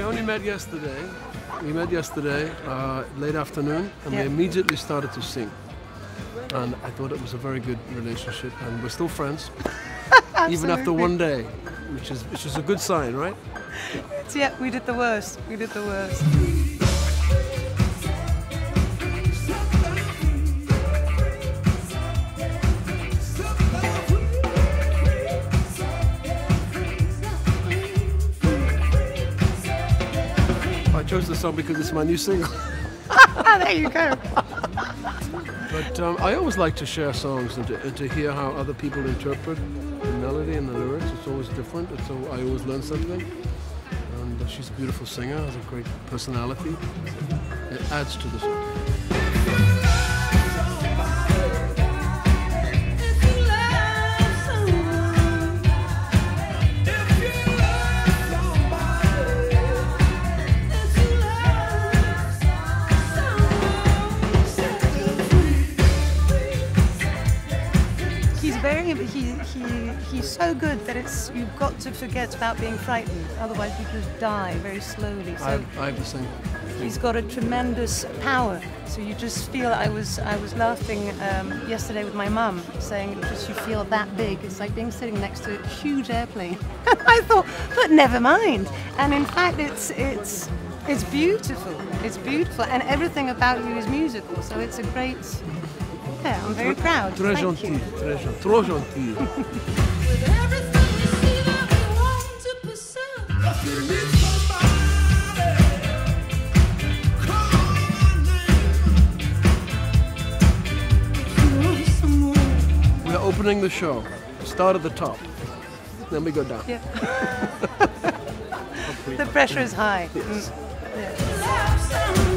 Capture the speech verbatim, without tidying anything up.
only met yesterday. We met yesterday, uh, late afternoon, and Yeah. we immediately started to sing. And I thought it was a very good relationship, and we're still friends, even after one day, which is which is a good sign, right? Yeah, we did the worst. We did the worst. I chose the song because it's my new single. Ah, there you go. But um, I always like to share songs and to, and to hear how other people interpret the melody and the lyrics. It's always different, and so I always learn something. And uh, she's a beautiful singer, has a great personality. It adds to the song. Very, he, he, he's so good that it's you've got to forget about being frightened. Otherwise, you just die very slowly. So I have, I have the same. he's got a tremendous power. So you just feel. I was I was laughing um, yesterday with my mum, saying it just you feel that big. It's like being sitting next to a huge airplane. I thought, but never mind. And in fact, it's it's it's beautiful. It's beautiful, and everything about you is musical. So it's a great. Yeah, I'm very proud. Très Thank gentil, you. très gentil, trop gentil. We're opening the show. Start at the top, then we go down. Yeah. The pressure is high. Yes. Mm. Yeah.